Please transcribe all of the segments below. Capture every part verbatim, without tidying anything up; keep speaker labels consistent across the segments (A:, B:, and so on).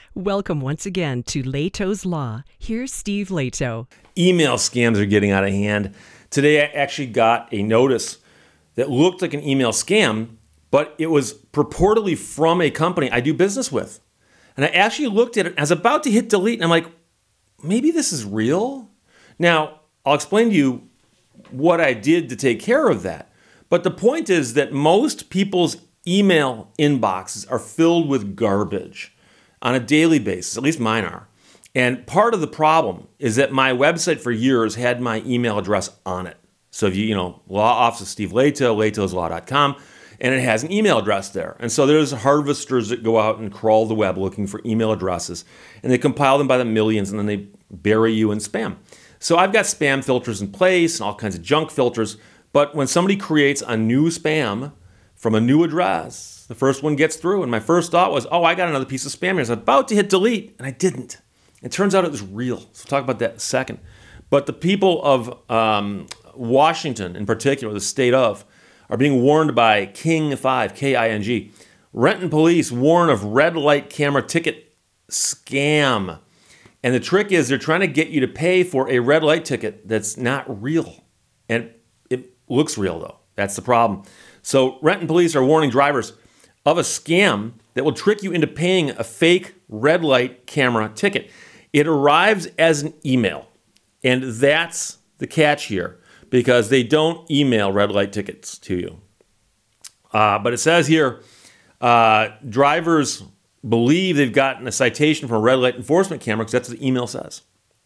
A: Welcome once again to Lehto's Law. Here's Steve Lehto.
B: Email scams are getting out of hand. Today I actually got a notice that looked like an email scam, but it was purportedly from a company I do business with. And I actually looked at it, I was about to hit delete, and I'm like, maybe this is real? Now, I'll explain to you what I did to take care of that. But the point is that most people's email inboxes are filled with garbage on a daily basis, at least mine are. And part of the problem is that my website for years had my email address on it. So if you, you know, law office of Steve Lehto, lehtos law dot com, and it has an email address there. And so there's harvesters that go out and crawl the web looking for email addresses, and they compile them by the millions, and then they bury you in spam. So I've got spam filters in place and all kinds of junk filters, but when somebody creates a new spam from a new address, the first one gets through, and my first thought was, oh, I got another piece of spam here. I was about to hit delete, and I didn't. It turns out it was real. So we'll talk about that in a second. But the people of um, Washington, in particular, the state of, are being warned by King five, K I N G. Renton police warn of red light camera ticket scam. And the trick is they're trying to get you to pay for a red light ticket that's not real. And it looks real, though. That's the problem. So Renton police are warning drivers of a scam that will trick you into paying a fake red light camera ticket. It arrives as an email, and that's the catch here, because they don't email red light tickets to you. Uh, but it says here, uh, drivers believe they've gotten a citation from a red light enforcement camera, because that's what the email says.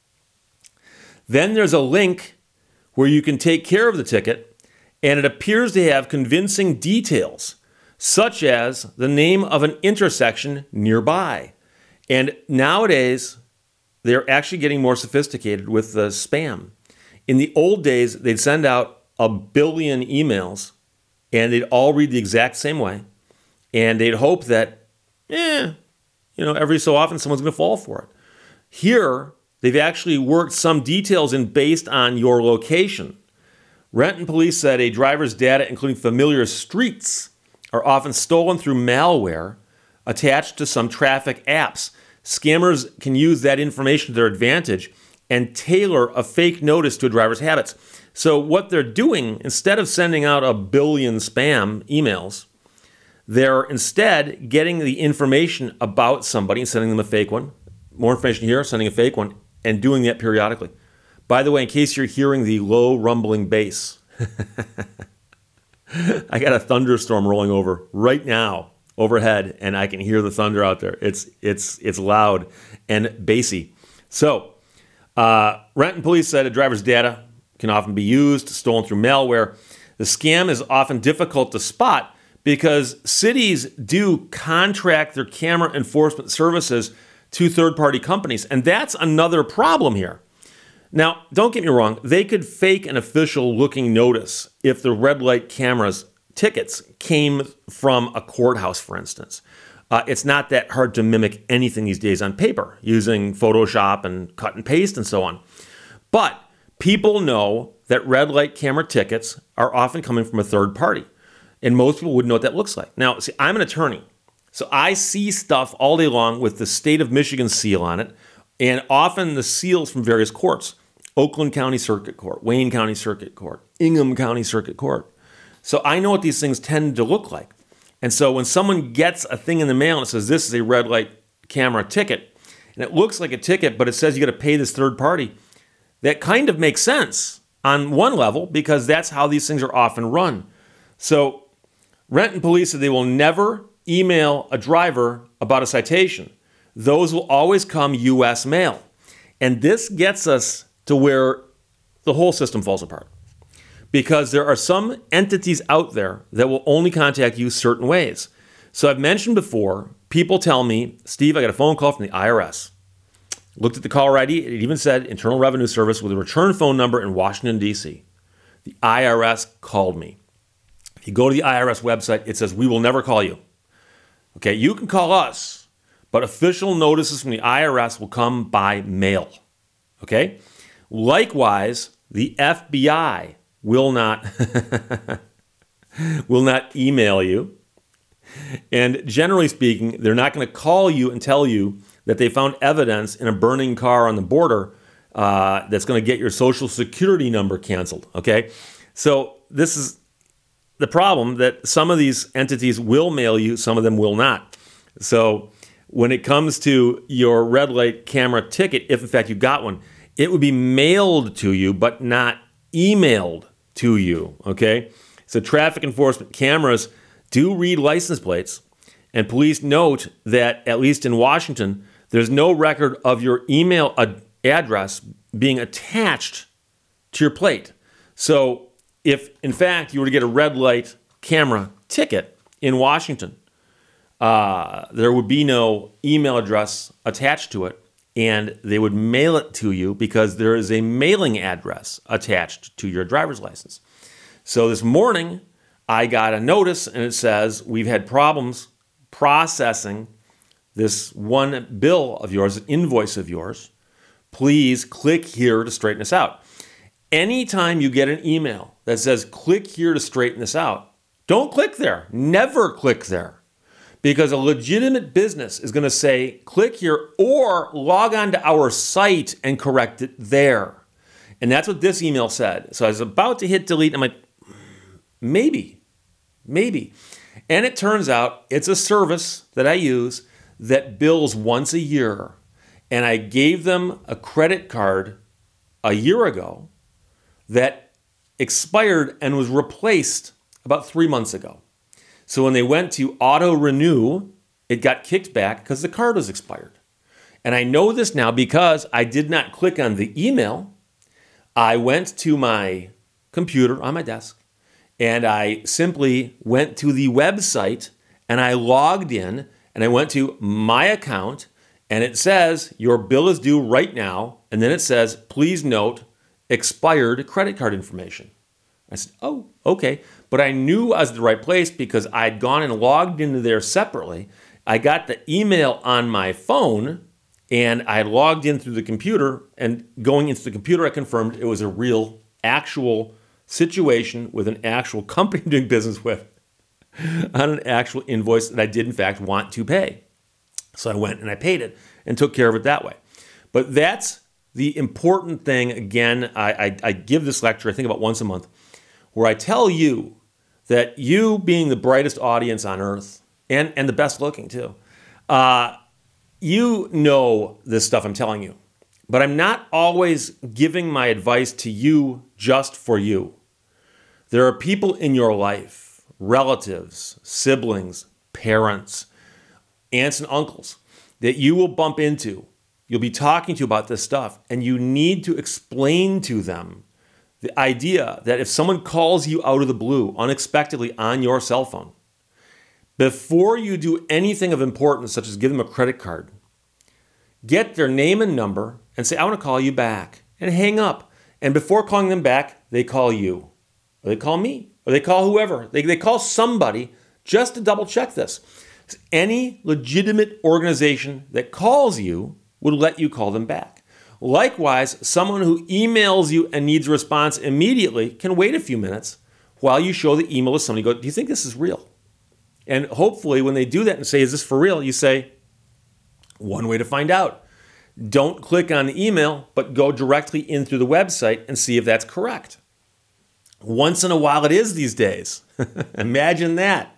B: Then there's a link where you can take care of the ticket, and it appears to have convincing details, such as the name of an intersection nearby. And nowadays, they're actually getting more sophisticated with the spam. In the old days, they'd send out a billion emails, and they'd all read the exact same way, and they'd hope that, eh, you know, every so often someone's going to fall for it. Here, they've actually worked some details in based on your location. Renton police said a driver's data, including familiar streets, are often stolen through malware attached to some traffic apps. Scammers can use that information to their advantage and tailor a fake notice to a driver's habits. So what they're doing, instead of sending out a billion spam emails, they're instead getting the information about somebody and sending them a fake one. More information here, sending a fake one, and doing that periodically. By the way, in case you're hearing the low rumbling bass, I got a thunderstorm rolling over right now overhead, and I can hear the thunder out there. It's it's it's loud and bassy. So, uh, Renton police said a driver's data can often be used, stolen through malware. The scam is often difficult to spot because cities do contract their camera enforcement services to third-party companies, and that's another problem here. Now, don't get me wrong, they could fake an official-looking notice if the red light cameras tickets came from a courthouse, for instance. Uh, it's not that hard to mimic anything these days on paper, using Photoshop and cut and paste and so on. But people know that red light camera tickets are often coming from a third party, and most people wouldn't know what that looks like. Now, see, I'm an attorney, so I see stuff all day long with the state of Michigan seal on it, and often the seals from various courts. Oakland County Circuit Court, Wayne County Circuit Court, Ingham County Circuit Court. So I know what these things tend to look like. And so when someone gets a thing in the mail and it says, this is a red light camera ticket, and it looks like a ticket, but it says you got to pay this third party, that kind of makes sense on one level because that's how these things are often run. So Renton police said they will never email a driver about a citation. Those will always come U S mail. And this gets us to where the whole system falls apart. Because there are some entities out there that will only contact you certain ways. So I've mentioned before, people tell me, Steve, I got a phone call from the I R S. Looked at the caller I D, it even said Internal Revenue Service with a return phone number in Washington, D C. The I R S called me. If you go to the I R S website, it says, we will never call you. Okay, you can call us, but official notices from the I R S will come by mail. Okay? Likewise, the F B I will not will not email you. And generally speaking, they're not going to call you and tell you that they found evidence in a burning car on the border uh, that's going to get your social security number canceled, okay? So this is the problem, that some of these entities will mail you, some of them will not. So when it comes to your red light camera ticket, if in fact you got one, it would be mailed to you, but not emailed to you, okay? So traffic enforcement cameras do read license plates, and police note that, at least in Washington, there's no record of your email ad- address being attached to your plate. So if, in fact, you were to get a red light camera ticket in Washington, uh, there would be no email address attached to it, and they would mail it to you because there is a mailing address attached to your driver's license. So this morning, I got a notice, and it says, we've had problems processing this one bill of yours, an invoice of yours. Please click here to straighten this out. Anytime you get an email that says, click here to straighten this out, don't click there. Never click there. Because a legitimate business is going to say, click here or log on to our site and correct it there. And that's what this email said. So I was about to hit delete. I'm like, maybe, maybe. And it turns out it's a service that I use that bills once a year. And I gave them a credit card a year ago that expired and was replaced about three months ago. So when they went to auto renew, it got kicked back because the card was expired. And I know this now because I did not click on the email. I went to my computer on my desk, and I simply went to the website, and I logged in, and I went to my account, and it says, your bill is due right now. And then it says, please note, expired credit card information. I said, oh, okay. But I knew I was at the right place because I'd gone and logged into there separately. I got the email on my phone, and I logged in through the computer, and going into the computer, I confirmed it was a real, actual situation with an actual company doing business with on an actual invoice that I did, in fact, want to pay. So I went and I paid it and took care of it that way. But that's the important thing. Again, I, I, I give this lecture, I think, about once a month, where I tell you that you, being the brightest audience on earth, and, and the best looking too, uh, you know this stuff I'm telling you. But I'm not always giving my advice to you just for you. There are people in your life, relatives, siblings, parents, aunts and uncles, that you will bump into. You'll be talking to about this stuff, and you need to explain to them the idea that if someone calls you out of the blue unexpectedly on your cell phone, before you do anything of importance, such as give them a credit card, get their name and number and say, I want to call you back, and hang up. And before calling them back, they call you, or they call me, or they call whoever. They, they call somebody just to double check this. Any legitimate organization that calls you would let you call them back. Likewise, someone who emails you and needs a response immediately can wait a few minutes while you show the email to somebody. Go, do you think this is real? And hopefully when they do that and say, is this for real? You say, one way to find out. Don't click on the email, but go directly in through the website and see if that's correct. Once in a while it is these days. Imagine that.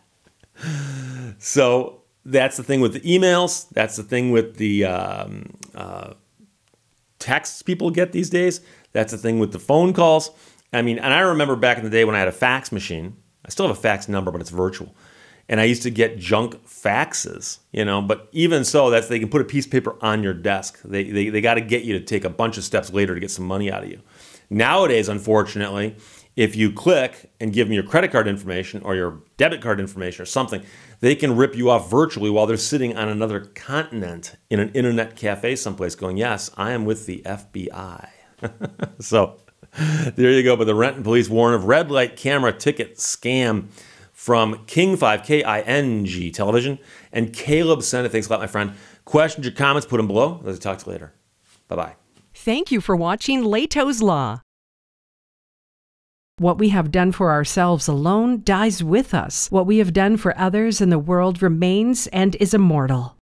B: So that's the thing with the emails. That's the thing with the um, uh, texts people get these days. That's the thing with the phone calls. I mean, and I remember back in the day when I had a fax machine. I still have a fax number, but it's virtual. And I used to get junk faxes, you know. But even so, that's they can put a piece of paper on your desk. They they, they got to get you to take a bunch of steps later to get some money out of you. Nowadays, unfortunately, if you click and give them your credit card information or your debit card information or something, they can rip you off virtually while they're sitting on another continent in an internet cafe someplace going, yes, I am with the F B I. So there you go. But the Renton police warn of red light camera ticket scam from King five, K I N G Television. And Caleb sent it. Thanks a lot, my friend. Questions or comments, put them below. Let's talk to you later. Bye-bye.
A: Thank you for watching Lehto's Law. What we have done for ourselves alone dies with us. What we have done for others in the world remains and is immortal.